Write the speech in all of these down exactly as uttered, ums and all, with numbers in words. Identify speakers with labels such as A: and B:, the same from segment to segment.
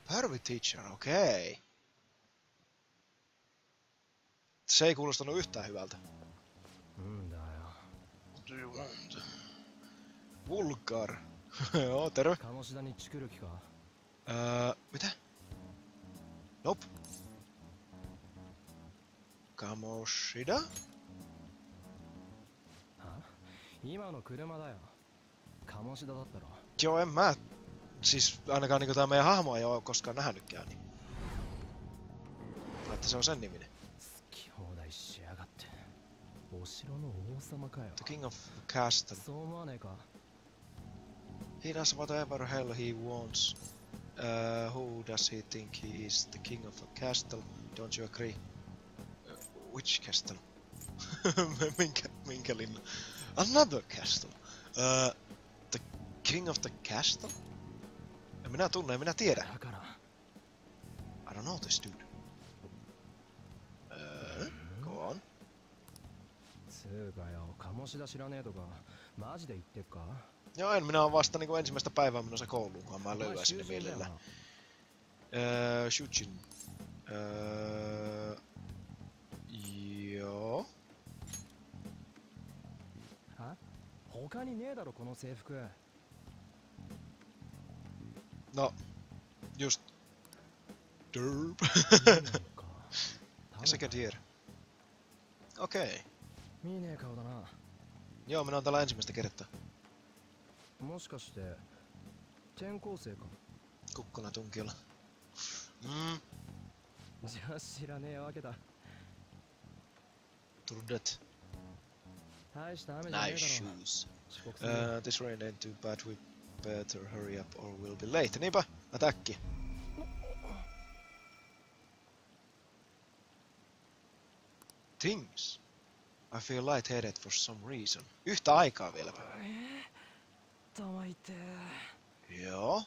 A: Harvey Teacher, okei. Okay. Se ei kuulostanut yhtään hyvältä. What do you want? Vulgar. Joo, terve. Öö, mitä? Nope. Kamoshida? Joo, en mä. Siis ainakaan niinku tää meidän hahmo ei oo koskaan nähnytkään. Niin. Että se on sen niminen. The King of Castle. He does whatever hell he wants. Uh, who does he think he is? The King of a Castle? Don't you agree? Uh, which castle? minkä, minkä linna? Another castle. Uh, the King of the Castle? En minä tunne, en minä tiedä. I don't know this dude. Uh, go on. Joo, en minä oon vasta niinku ensimmäistä päivää menossa kouluun, kunhan mä löydän sinne mielellä. Öö, Shujin. Öö... Joo. No, just... Derp. Second year. Okei. Okay. Joo, minä oon täällä ensimmäistä kertaa. Kukkona tunkiolla. Mm. Turdet. Nice shoes. Uh, this rain ain't too bad, we better hurry up or we'll be late. Niinpä, ätäkki. Things. I feel lightheaded for some reason. Yhtä aikaa vieläpä. Joo.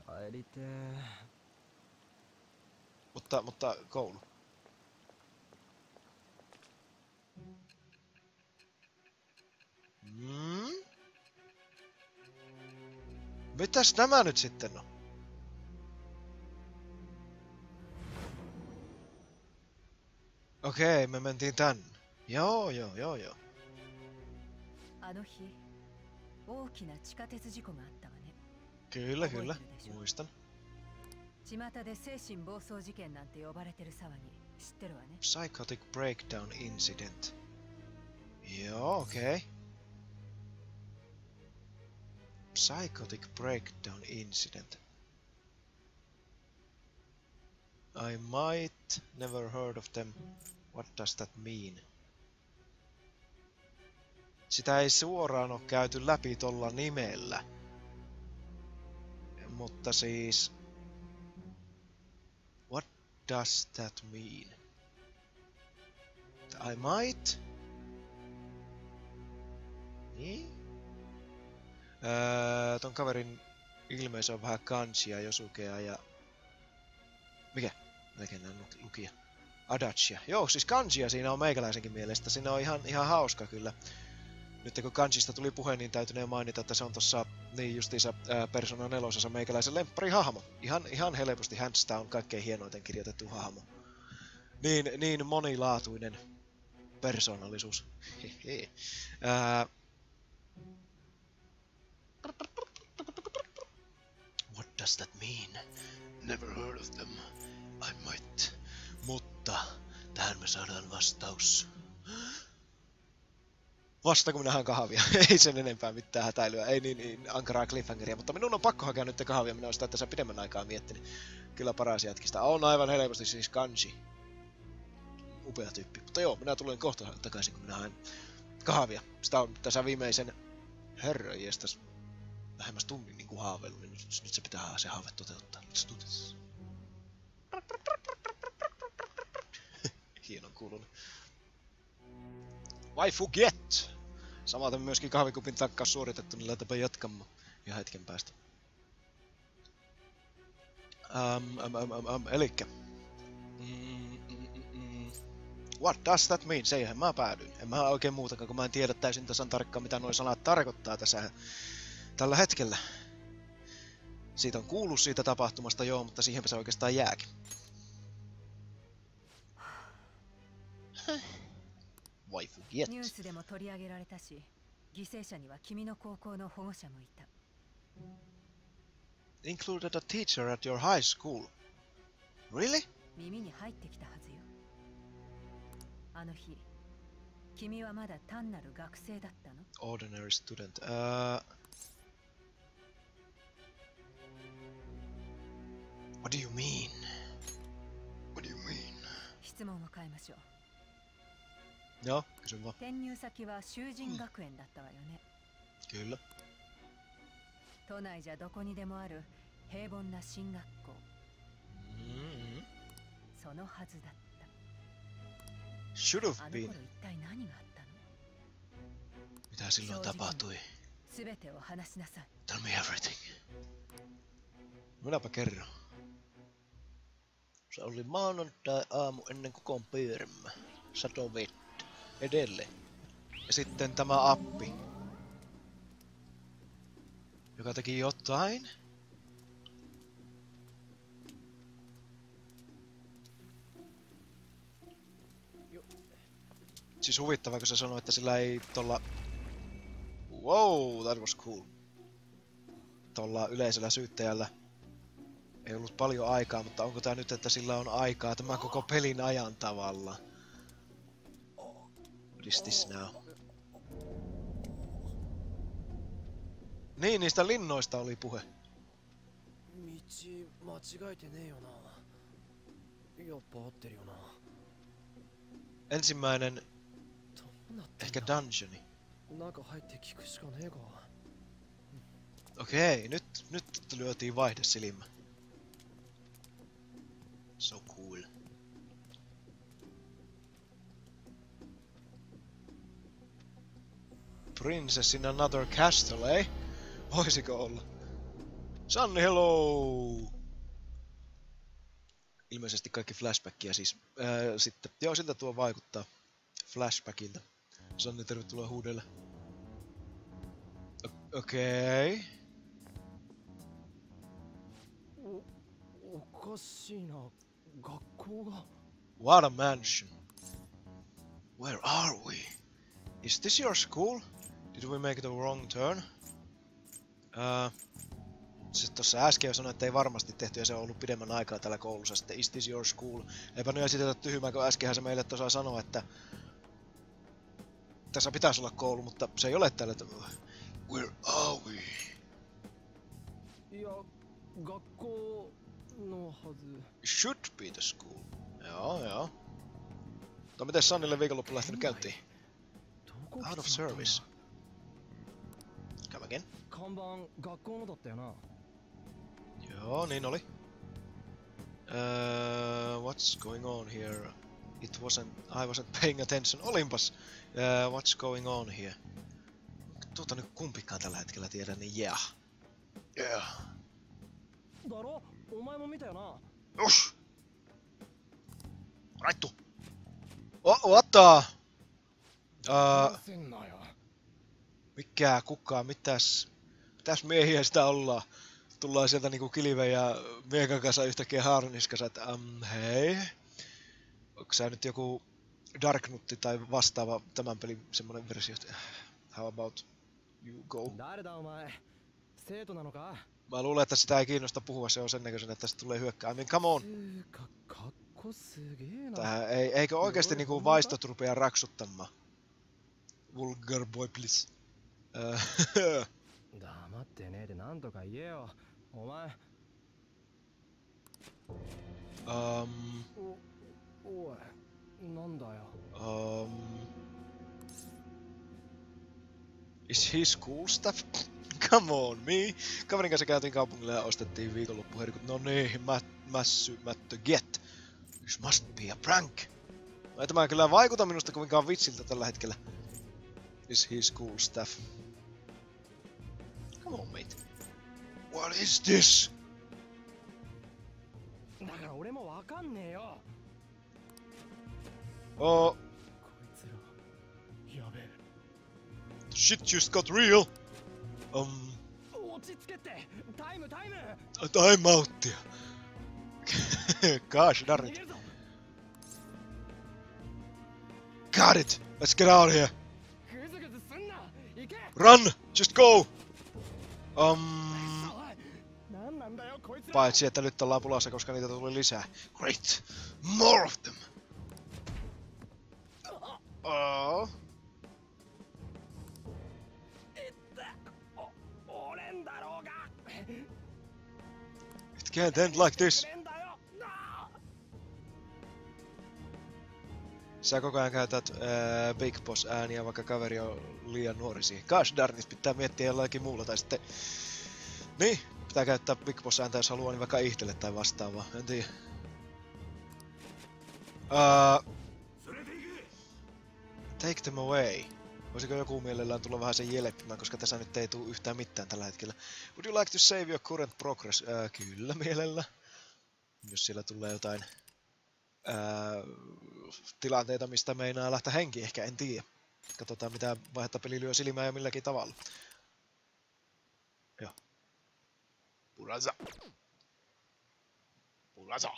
A: Mutta, mutta koulu. Hmm? Mitäs nämä nyt sitten on? Okei, me mentiin tänne. Joo, joo, joo, joo. Kyllä, kyllä. Muistan. Psychotic breakdown incident. Joo, okei. Okay. Psychotic breakdown incident. I might never heard of them. What does that mean? Sitä ei suoraan ole käyty läpi tolla nimellä. Mutta siis... What does that mean? I might? Niin? Öö, ton kaverin ilmeisesti on vähän kansia, Josukea ja... Mikä? Melkein näin lukia. Adachia. Joo, siis kansia siinä on meikäläisenkin mielestä. Siinä on ihan, ihan hauska kyllä. Nyt kun kansista tuli puhe, niin täytynee mainita, että se on tossa niin justiinsa ää, Persona nelosessa meikäläisen lemppari-hahmo. Ihan, ihan helposti hands down kaikkein hienoiten kirjoitettu hahmo. Niin, niin monilaatuinen persoonallisuus. Hehe. Ää... What does that mean? Never heard of them. I might. Mutta tähän me saadaan vastaus. Vasta kun minä haen kahvia. Ei sen enempää mitään hätäilyä. Ei niin, niin ankaraa cliffhangeria. Mutta minun on pakko hakea nyt kahvia. Minä olen sitä tässä pidemmän aikaa miettinyt. Kyllä paras jätkistä. On aivan helposti siis kanji. Upea tyyppi. Mutta joo, minä tulen kohta takaisin kun minä haen kahvia. Sitä on tässä viimeisen herranjestas lähemmäs tunnin niin kuin haaveilu. Niin nyt, nyt se pitää se haave toteuttaa. Let's do this. Hienon kuulunut. Why forget? Samaten myöskin kahvikupin takkaus suoritettu, niin laitapa jatkamaan ihan hetken päästä. Um, um, um, um, um, elikkä. Mm, mm, mm. What does that mean? Siihen mä päädyin. En mä oikein muutakaan, kun mä en tiedä täysin tasan tarkkaan, mitä nuo sanat tarkoittaa tässä tällä hetkellä. Siitä on kuullut siitä tapahtumasta joo, mutta siihenpä se oikeastaan jääkin. Waifu get.
B: ニュースでも取り上げられたし、犠牲者には君の高校の保護者もいた。
A: Included a teacher at your high school. Really?
B: 耳に入ってきたはずよ。あの日、君はまだ単なる学生だったの？
A: Ordinary student. Uh, what do you mean? What do you mean?
B: 質問を変えましょう。
A: Joo, kysyn vaan.
B: 転入先は修人学園だったわよね。
A: Kyllä.
B: 都内じゃどこにでもある平凡な進学校。
A: Mm-hmm.
B: そのはずだった。
A: Should have
B: あの
A: been.
B: 頃一体何があったの？
A: Mitä silloin tapahtui?
B: すべてを話しなさい。
A: Tell me everything. Minäpä kerron. Se oli maanantai-aamu ennen kokoon pyörimä. Sato vettä. Edelleen. Ja sitten tämä appi. Joka teki jotain. Siis huvittavaa, kun se sanoi, että sillä ei tolla... Wow, that was cool. Tolla yleisellä syyttäjällä ei ollut paljon aikaa, mutta onko tää nyt, että sillä on aikaa tämän koko pelin ajan tavalla? What is this now? Niin, niistä linnoista oli puhe. Ensimmäinen... Ehkä dungeoni. Okei, nyt, nyt lyötiin vaihdesilmä. So cool. Princess in another castle, eh? Voisiko olla? Sunny, hello! Ilmeisesti kaikki flashbackia siis. Ää, sitten, joo, siltä tuo vaikuttaa. Flashbackilta. Sunny, tervetuloa huudelle. Okei. Okay. What a mansion. Where are we? Is this your school? Did we make the wrong turn? Uh, siis tossa äsken jo sanoin, että ei varmasti tehty ja se on ollut pidemmän aikaa tällä koulussa. Sitten, is this your school? Eipä nyt esitetä tyhmää, kun äskenhän se meille tuossa sanoi, että tässä pitäisi olla koulu, mutta se ei ole täällä. Where are we? Should be the school. Joo, joo. No miten Sunnille viikonloppu lähtenyt käyntiin? Out of service. Come again? Joo, niin oli. Uh, what's going on here? It wasn't... I wasn't paying attention. Olinpas! Uh, what's going on here? Tuota nyt kumpikaan tällä hetkellä tiedä, niin yeah. Yeah. Ush! Raittu! Oh, what the? Uh, mikä, kuka, mitäs? Mitäs miehiä sitä ollaan? Tullaan sieltä niinku Kilven ja Miekan kanssa yhtäkkiä haarniskassa, että um, hei. Onko sä nyt joku Darknutti tai vastaava tämän pelin semmonen versio? How about you go? Mä luulen, että sitä ei kiinnosta puhua, se on sen näköisen, että tästä tulee hyökkää. I mean, come on! Tähän ei, eikö oikeesti niinku vaistot rupea raksuttamaan? Vulgar boy, please. um, um, is he school stuff? Come on, me! Kaverin kanssa käytiin kaupungilla ja ostettiin viikonloppuherkut. No niin, mä, mässymättö get. This must be a prank. No, tämä ei kyllä vaikuta minusta kovinkaan vitsiltä tällä hetkellä. Is he school stuff? Come on, mate. What is this? Oh. Shit just got real. Um. Time outtia. Gosh darn it. Got it! Let's get out of here! Run! Just go! Um... Paitsi, että nyt ollaan pulassa, koska niitä tuli lisää. Great! More of them! Oh. It can't end like this! Sä koko ajan käytät ää, Big Boss ääniä, vaikka kaveri on liian nuori siihen. Gosh darn it, pitää miettiä jollakin muulla tai sitten... Niin, pitää käyttää Big Boss ääntä jos haluaa, niin vaikka ihtele tai vastaavaa. En tiedä. Uh, take them away. Voisiko joku mielellään tulla vähän sen jelppimään, koska tässä nyt ei tule yhtään mitään tällä hetkellä. Would you like to save your current progress? Uh, kyllä mielellä. Jos siellä tulee jotain... Uh, tilanteita, mistä meinaa lähteä henki, ehkä en tiedä. Katsotaan mitä vaihetta peli lyö silmään ja milläkin tavalla. Joo. Purasa. Purasa.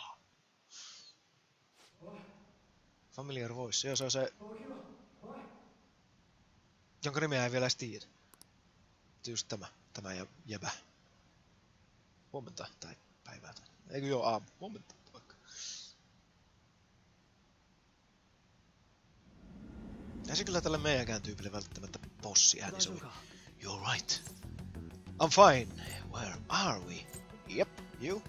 A: Familiar voice. Joo, se on se... Jonka nimeä ei vielä edes tiedä. Just tämä. Tämä ja jäbä. Huomenta tai päivää. Eikö joo aamu. Huomenta. Ei se kyllä tälle meidänkään tyypille välttämättä bossi ääni sovi. You're right. I'm fine. Where are we? Yep, you?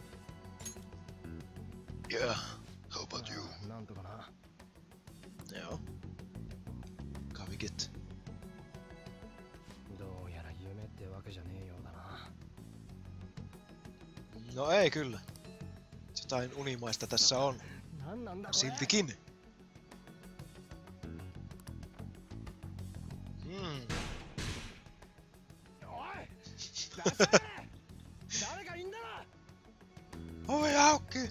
A: Yeah, how about you? Joo. Kavikit. No ei kyllä. Jotain unimaista tässä on. Siltikin. Hmm. Ovi auki!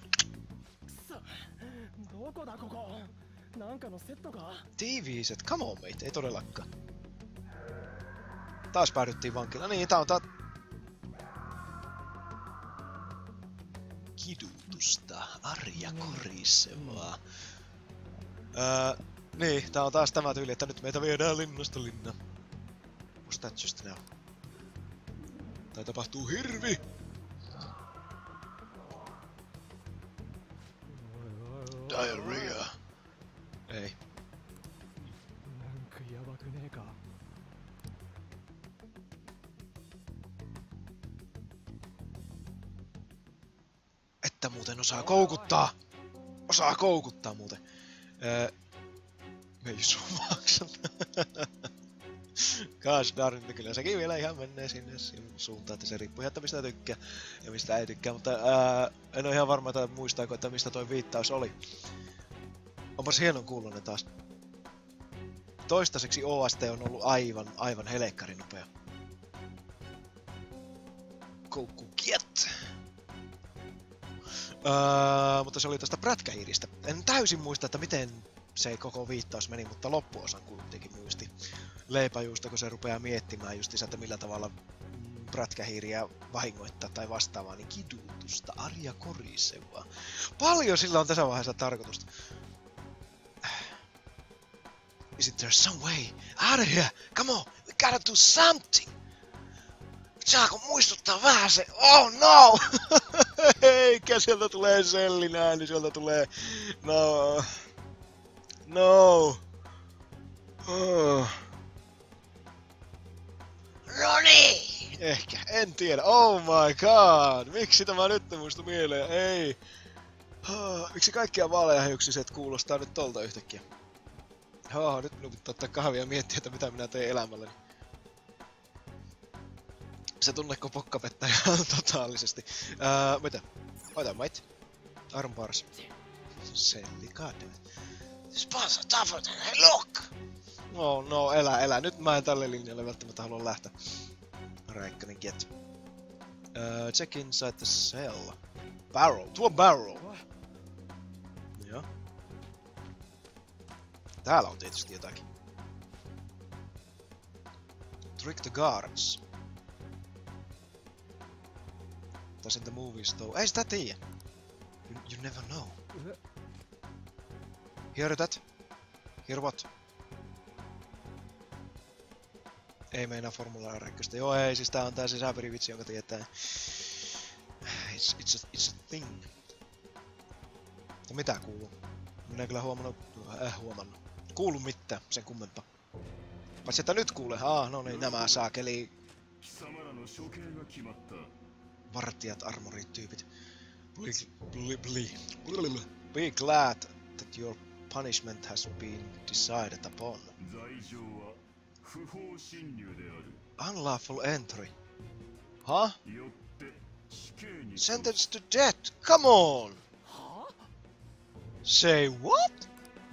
A: Tiiviiset, come on mate, ei todellakaan. Taas päädyttiin vankilaan. Niin, tää on tää... Kidutusta, Arja korisevaa. Öö, niin, tää on taas tämä tyyli, että nyt meitä viedään linnasta linnaan. What's that just now? Tää tapahtuu hirvi! Diarrhea. Ei. Että muuten osaa koukuttaa! Osaa koukuttaa muuten. Öö, me ei suu maksata. Gosh darn, kyllä sekin vielä ihan menee sinne suuntaan, että se riippuu ihan, että mistä tykkää ja mistä ei tykkää, mutta ää, en ole ihan varma, että muistaako, että mistä toi viittaus oli. Onpas hienon kuulonen taas. Toistaiseksi O S T on ollut aivan, aivan helekkarin nopea. Koukkukiet! Öö, mutta se oli tästä prätkähiiristä. En täysin muista, että miten se koko viittaus meni, mutta loppuosan kuitenkin muisti. Leipäjuusta, kun se rupeaa miettimään just että millä tavalla prätkähiiriä vahingoittaa tai vastaavaa, niin kidutusta, Arja korisevaa. Paljon sillä on tässä vaiheessa tarkoitusta. Is there some way out of here? Come on, we gotta do something! Saako muistuttaa vähän se? Oh no! Eikä, sieltä tulee sellin ääni, sieltä tulee... No... No... Oh. Noni! Ehkä, en tiedä. Oh my god! Miksi tämä nyt muistui mieleen? Ei! Oh, miksi kaikkia vaaleahiuksiset kuulostaa nyt tolta yhtäkkiä? Oh, nyt minun pitää ottaa kahvia ja miettiä, että mitä minä teen elämälläni. Se tunneko pokkapettaa ihan totaalisesti. Öö, mitä? Oita mate. Arm bars. Selli, goddammit. Sponsor tougher than I look! No, no, elä, elä. Nyt mä en tälle linjalle välttämättä halua lähteä. Räikkönen get. Uh, check inside the cell. Barrel. Tuo barrel. Joo. Täällä on tietysti jotakin. Trick the guards. was in the movies though. Ei sitä tiedä. You, you never know. Hear that? Hear what? Ei meinaa Formula R. Joo ei, siis tää on tää sisäperivitsi, jonka tietää. It's, it's, a, it's a thing. Ja mitä kuuluu? Minä en kyllä huomannut, äh, huomannut. Kuulu mitään sen kummempaa. Paitsi että nyt kuulee. Ah, no niin, nämä saakeli. Vartijat, armorit, tyypit. Bli, bli, bli. Be glad that your punishment has been decided upon. Unlawful entry. Huh? Sentenced to death? Come on! Say what?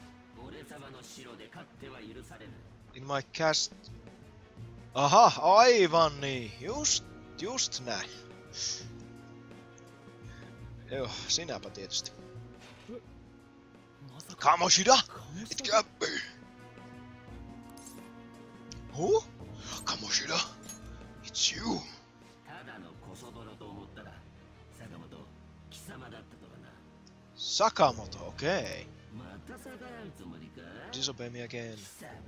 A: In my cast... Aha, aivan niin. Just, just näin. Joo, sinäpä tietysti. Kamoshida! It can't be! Who? Kamoshida? It's you! Sakamoto, okei. Okay. Disobey me again.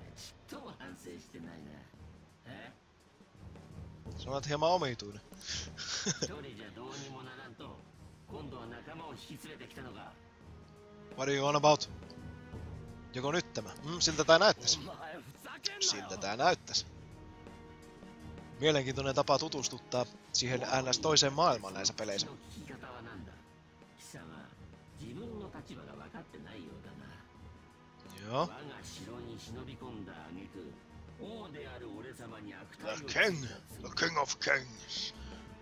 A: Sä olet hieman omituinen. What are you on about? Joko nyt tämä? Mm, siltä tää näyttäis. Siltä tää näyttäis. Mielenkiintoinen tapa tutustuttaa siihen ns. Toiseen maailmaan näissä peleissä. Joo. The king, the king of kings.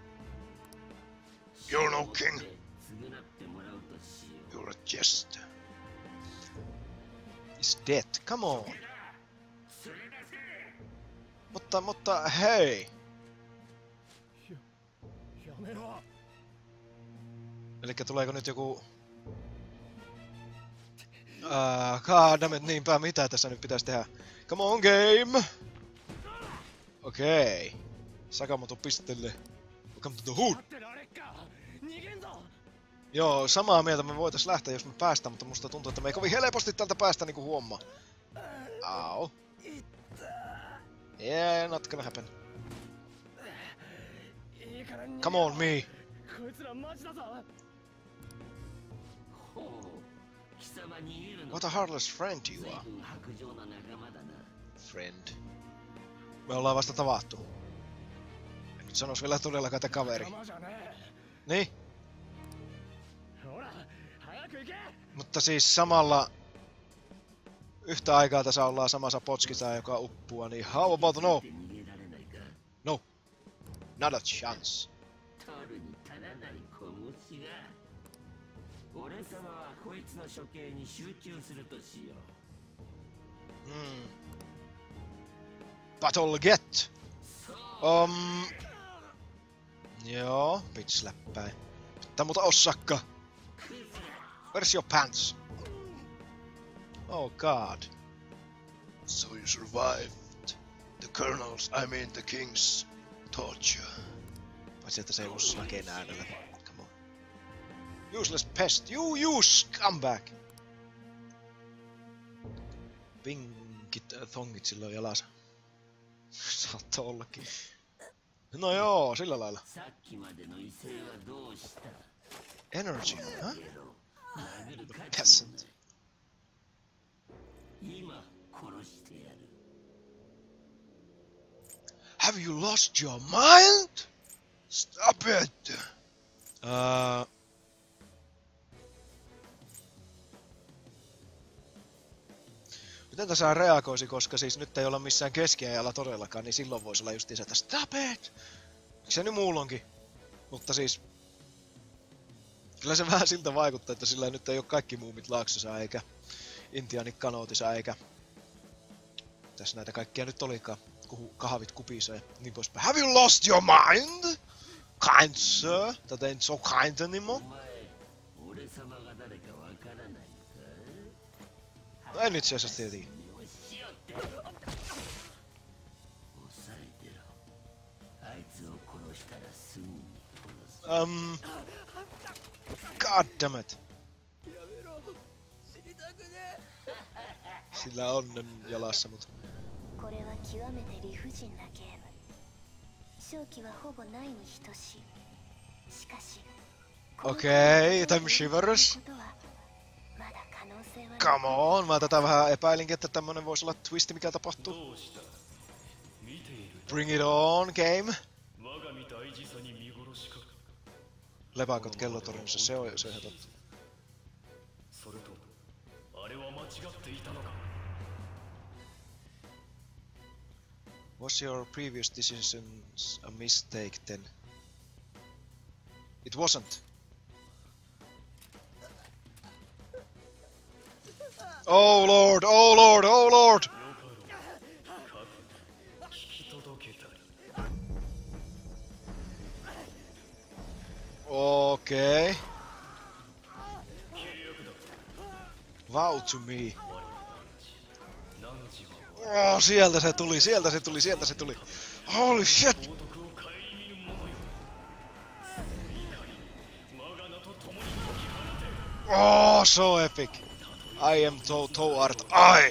A: You're no king. You're a jester. He's dead. Come on. Mutta, mutta, hei. Elikkä tuleeko nyt joku... Uh, goddammit, niinpä, mitä tässä nyt pitäisi tehdä? Come on, game! Okei. Okay. Sakamoto pistelle. Welcome to the hood! Joo, samaa mieltä me voitais lähteä, jos me päästään, mutta musta tuntuu, että me ei kovin helposti tältä päästä niinku huomaa. Au. Yeah, not gonna happen. Come on, me! What a heartless friend you are. Friend. Me ollaan vasta tavattu. En nyt sanois vielä todellakaan, että kaveri. Niin? Mutta siis samalla... Yhtä aikaa tässä ollaan samassa potskitaan, joka uppua, niin how about no? No. Not a chance. Hmm. Battle get! Um... Joo, bitch läppäin. Pitää muuta osakka. Where's your pants? Oh god. So you survived the colonel's, I mean the king's torture. Paitsi että se ei uskalla kenään äänellä. Come on. Useless pest, you, you scumbag! Pinkit äh, thongit silloin jalassa. Saattaa ollakin. No joo, sillä lailla. Energy, huh? Peasant. Have you lost your mind? Stop it! Uh... Miten tässä reagoisi, koska siis nyt ei olla missään keskiajalla todellakaan, niin silloin voisi olla just että stop it! Se nyt muulloinkin. Mutta siis... Kyllä se vähän siltä vaikuttaa, että sillä nyt ei ole kaikki muumit laaksossa, eikä intiaanit kanootissa, eikä... Tässä näitä kaikkia nyt olikaan. Kahvit kupissa ja niin poispäin. Have you lost your mind? Kind sir? That ain't so kind anymore? No en itse asiassa tiedä. Um... God damn it. Sillä on jalassa, mut... Okei, okay, time shivers. Come on, mä tätä vähän epäilinkin, että tämmönen voisi olla twisti, mikä tapahtuu. Bring it on, game. Lepaakot kellotornissa, se on, se on ihan totta. Was your previous decisions a mistake then? It wasn't. Oh lord, oh lord, oh lord! Okay. Vow to me. Oh, sieltä se tuli, sieltä se tuli, sieltä se tuli. Holy shit! Oh, so epic. I am to to art I.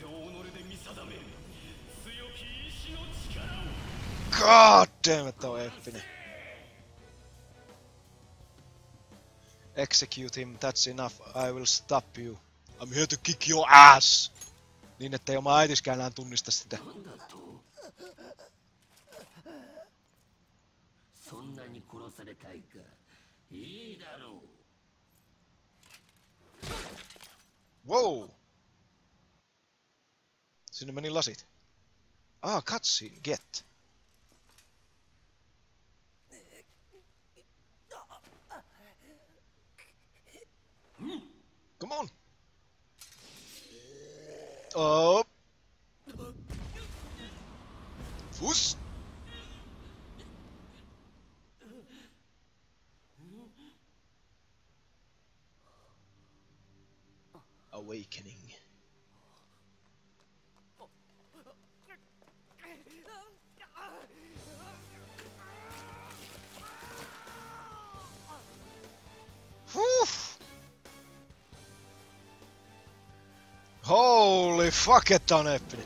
A: God damn it, tää on eeppinen. Execute him, that's enough. I will stop you. I'm here to kick your ass! Niin ettei oma äitiskään enää tunnista sitä. Wow! Sinne meni lasit. Ah, cutscene, get. Come on! Oh! Fuss! Awakening. Whew. Holy fuck, että on eeppinen.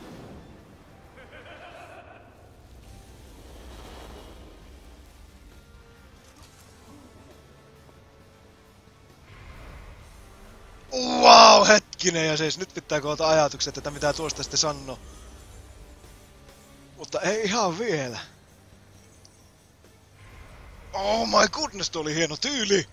A: Wow, hetkinen, ja siis nyt pitää koota ajatukset, että mitä tuosta sitten sanoo. Mutta ei ihan vielä. Oh my goodness, tuo oli hieno tyyli!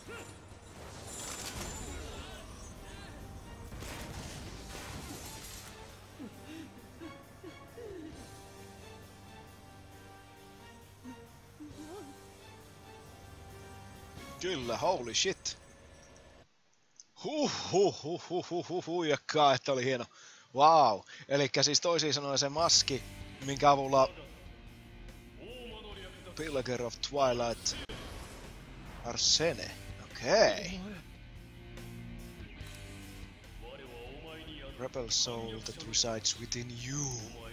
A: Kyllä, holy shit. Huh huh huh huh huh huh huijakkaa, että oli hieno. Wow. Elikkä siis toisin sanoen se maski, minkä avulla Pillar of Twilight Arsene. Okei. Okay. Rebel soul that resides within you.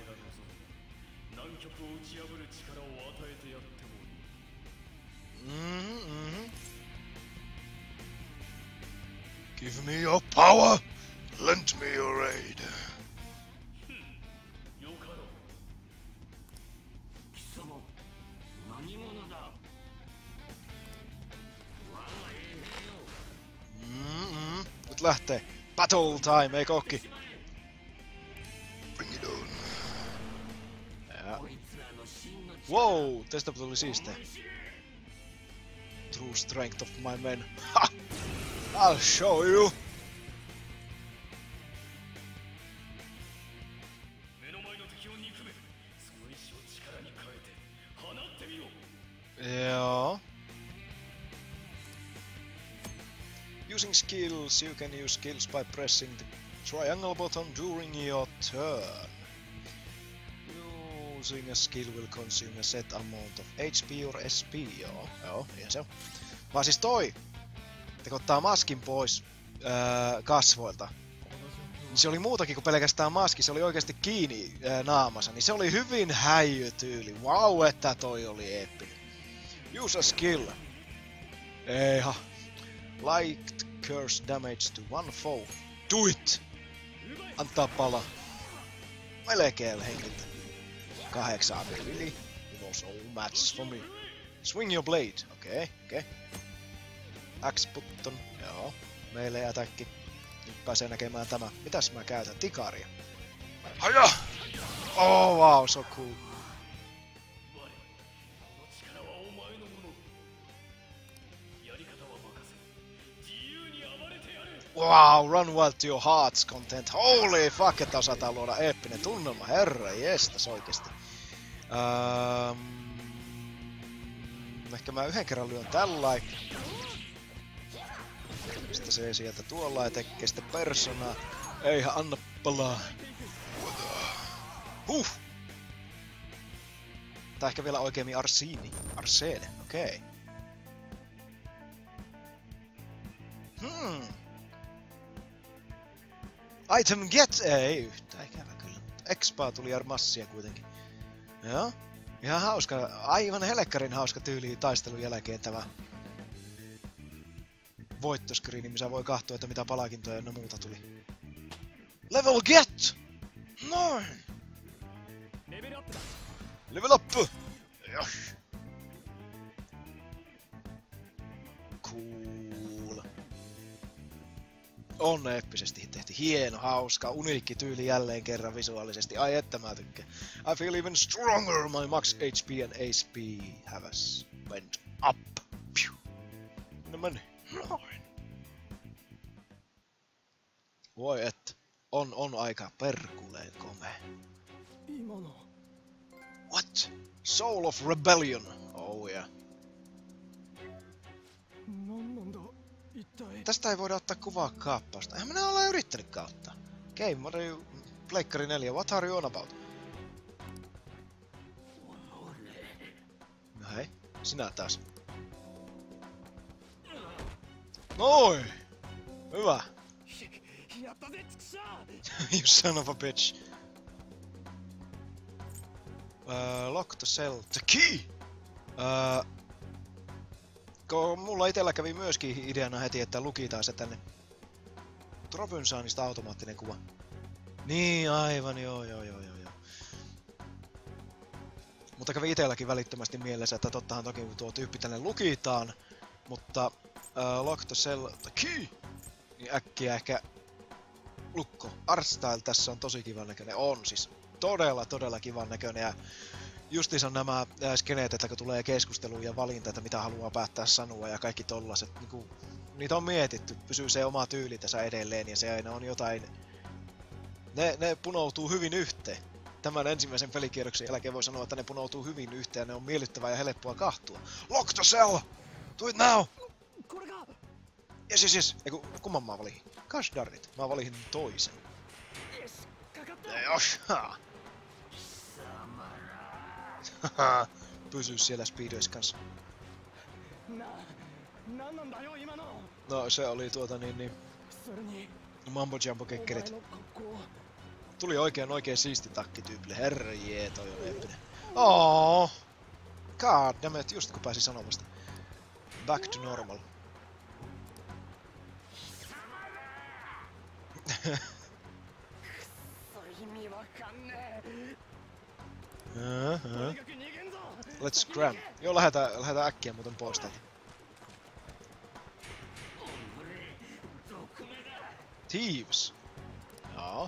A: Mm-hmm. Give me your power! Lend me your aid! Mm-hmm. Nyt lähtee. Battle time, ei kokki. Bring it on. Ja. Wow, tästä tuli siisteä. True strength of my men. Ha! I'll show you. Joo. Using skills, you can use skills by pressing the triangle button during your turn. Using a skill will consume a set amount of H P or S P. Joo, joo, niin se on. Vaan siis toi, että kun ottaa maskin pois öö, kasvoilta, niin se oli muutakin kuin pelkästään maski, se oli oikeasti kiinni öö, naamassa, niin se oli hyvin häijytyyli. Wow, että toi oli eeppinen. Use a skill. Eiha. Light curse damage to one foe. Do it! Antaa pala. Melkein hengiltä. Kahdeksan yli. You know so much for me. Swing your blade. Okei, okay, okei. Okay. X-button. Joo. Melee attack. Nyt pääsee näkemään tämä. Mitäs mä käytän? Tikaria. Haja! Oh wow, so cool. Wow, run wild to your heart's content. Holy fuck, että osataan luoda eeppinen tunnelma. Herra jestas oikeesti. Um, ehkä mä yhden kerran lyön tällain. Sitten se sieltä tuolla ja tekee sitä personaa. Eihän anna palaa. Huh! Tai ehkä vielä oikeemmin Arsini. Arsene, okei. Okay. Hmm. Item get! Ei yhtään ikävä kyllä. Expaa tuli armassia kuitenkin. Joo. Ihan hauska, aivan helekkarin hauska tyyli taistelun jälkeen tämä voittoskriini, missä voi kahtoa, että mitä palakintoja ja muuta tuli. Level get! Noin! Level up! Josh. Cool. On eeppisesti tehty. Hieno, hauska, uniikki tyyli jälleen kerran visuaalisesti. Ai että mä tykkään. I feel even stronger. My max H P and A C P has went up. Piu. No meni. Noin. Voi et. On, on aika perkuleen komea. What? Soul of Rebellion. Oh yeah. Tästä ei voida ottaa kuvaa kaappausta. Eihän minä ole yrittänyt kauttaa. Game mode Pleikkari neljä. What are you on about? No hei. Sinä taas. Noin! Hyvä. You son of a bitch. Uh, lock the cell. The key! Uh, Ko mulla itellä kävi myöskin ideana heti, että lukitaan se tänne Tropynsaanista automaattinen kuva. Niin, aivan, joo, joo, joo, joo, joo. Mutta kävi itelläkin välittömästi mielessä, että tottahan toki kun tuo tyyppi tänne lukitaan, mutta uh, lock the cell, the key! Niin äkkiä ehkä lukko. Artstyle tässä on tosi kivan näköinen. On siis todella, todella kivan näköinen. Ja justiinsa nämä skeneet, että kun tulee keskusteluun ja valinta, että mitä haluaa päättää sanoa ja kaikki tollaset. Niinku, niitä on mietitty. Pysyy se oma tyyli tässä edelleen ja se aina on jotain. Ne, ne punoutuu hyvin yhteen. Tämän ensimmäisen pelikierroksen jälkeen voi sanoa, että ne punoutuu hyvin yhteen ja ne on miellyttävää ja helppoa kahtua. Lock the cell! Do it now! Yes, yes, yes. Eiku, kumman mä valitin? Gosh darn it. Mä valitin toisen. Josha! Pysy siellä speedois kanssa. No se oli tuota niin niin... Mambo Jumbo kekkerit. Tuli oikein oikein siisti takki tyypille. Herra jee, toi on eeppinen. Oh, god damn it, just kun pääsi sanomasta. Back to normal. Uh-huh. Let's scram. Joo, lähdetään, lähdetään äkkiä muuten pois täältä. Thieves. Joo.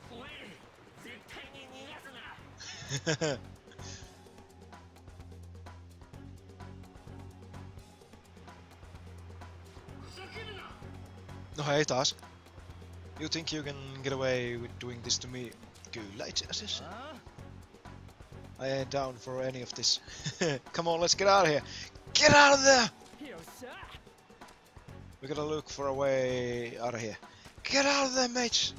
A: No hei taas. You think you can get away with doing this to me? Kyllä itse asiassa. I ain't down for any of this. Come on, let's get out of here. Get out of there! We gotta look for a way out of here. Get out of there, mates!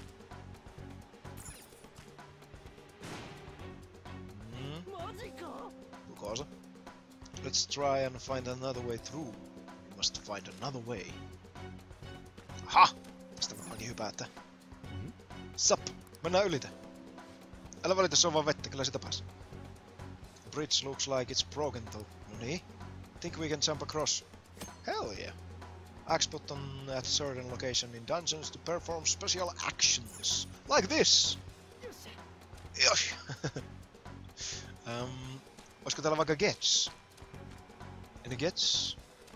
A: Hmm? Lukosa. Let's try and find another way through. We must find another way. Aha! Tästä varmaankin hypätä. Sap! Mennään ylitä. Älä välitä, se on vaan vettä, kyllä sitä pääs. Bridge looks like it's broken though. No niin. Think we can jump across. Hell yeah. X button at certain location in dungeons to perform special actions. Like this! Yosh! um, olisiko täällä vaikka gets? Any gets?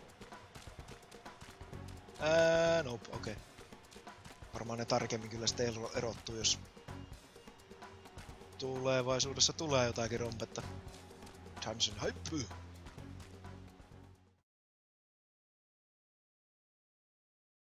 A: Ää, nope, okei. Okay. Varmaan ne tarkemmin kyllä sitten erottuu, jos tulevaisuudessa tulee jotakin rompetta. Dungeon hype!